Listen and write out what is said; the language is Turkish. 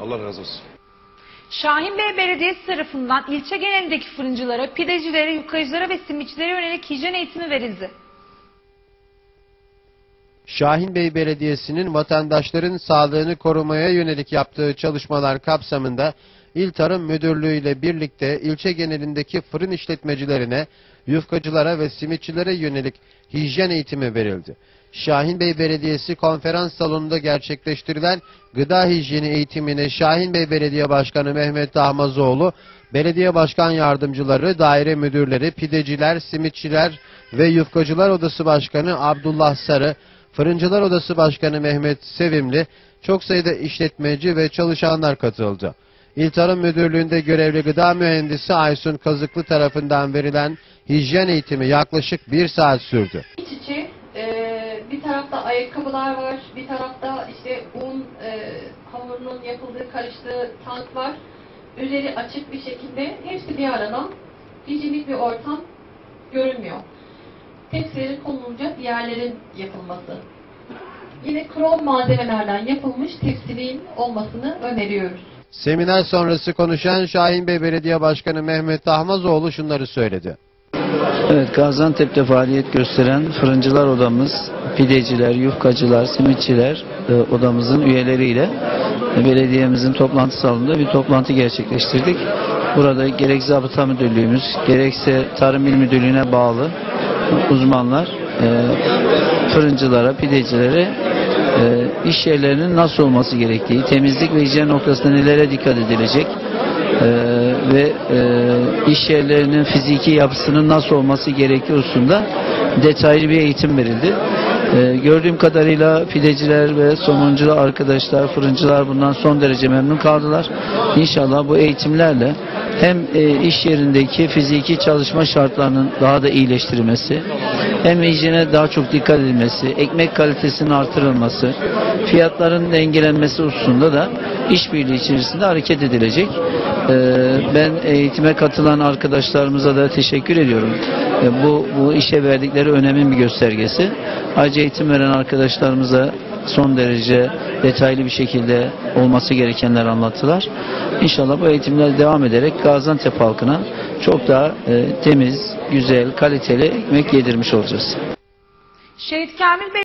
Allah razı olsun. Şahinbey Belediyesi tarafından ilçe genelindeki fırıncılara, pidecilere, yufkacılara ve simitçilere yönelik hijyen eğitimi verildi. Şahinbey Belediyesi'nin vatandaşların sağlığını korumaya yönelik yaptığı çalışmalar kapsamında İl Tarım Müdürlüğü ile birlikte ilçe genelindeki fırın işletmecilerine, yufkacılara ve simitçilere yönelik hijyen eğitimi verildi. Şahinbey Belediyesi konferans salonunda gerçekleştirilen gıda hijyeni eğitimine Şahinbey Belediye Başkanı Mehmet Ahmazoğlu, belediye başkan yardımcıları, daire müdürleri, pideciler, simitçiler ve yufkacılar odası başkanı Abdullah Sarı, Fırıncılar Odası Başkanı Mehmet Sevimli, çok sayıda işletmeci ve çalışanlar katıldı. İl Tarım Müdürlüğü'nde görevli gıda mühendisi Aysun Kazıklı tarafından verilen hijyen eğitimi yaklaşık 1 saat sürdü. İç içe bir tarafta ayakkabılar var, bir tarafta işte un hamurunun yapıldığı, karıştığı tank var. Üzeri açık bir şekilde hepsi bir arada. Hijyenik bir ortam görünmüyor. Tepsilerin konulacak yerlerin yapılması. Yine krom malzemelerden yapılmış tepsiliğin olmasını öneriyoruz. Seminer sonrası konuşan Şahinbey Belediye Başkanı Mehmet Ahmazoğlu şunları söyledi. Evet, Gaziantep'te faaliyet gösteren fırıncılar odamız, pideciler, yufkacılar, simitçiler odamızın üyeleriyle belediyemizin toplantı salonunda bir toplantı gerçekleştirdik. Burada gerek Zabıta Müdürlüğümüz, gerekse Tarım İl Müdürlüğü'ne bağlı uzmanlar fırıncılara, pidecilere iş yerlerinin nasıl olması gerektiği, temizlik ve hijyen noktasında nelere dikkat edilecek ve iş yerlerinin fiziki yapısının nasıl olması gerektiği hususunda detaylı bir eğitim verildi. Gördüğüm kadarıyla pideciler ve somuncular arkadaşlar, fırıncılar bundan son derece memnun kaldılar. İnşallah bu eğitimlerle hem iş yerindeki fiziki çalışma şartlarının daha da iyileştirilmesi, hem hijyene daha çok dikkat edilmesi, ekmek kalitesinin artırılması, fiyatların dengelenmesi hususunda da işbirliği içerisinde hareket edilecek. Ben eğitime katılan arkadaşlarımıza da teşekkür ediyorum. Bu işe verdikleri önemin bir göstergesi. Ayrıca eğitim veren arkadaşlarımıza son derece detaylı bir şekilde olması gerekenler anlattılar. İnşallah bu eğitimler devam ederek Gaziantep halkına çok daha temiz, güzel, kaliteli ekmek yedirmiş olacağız. Şehit Kamil Bey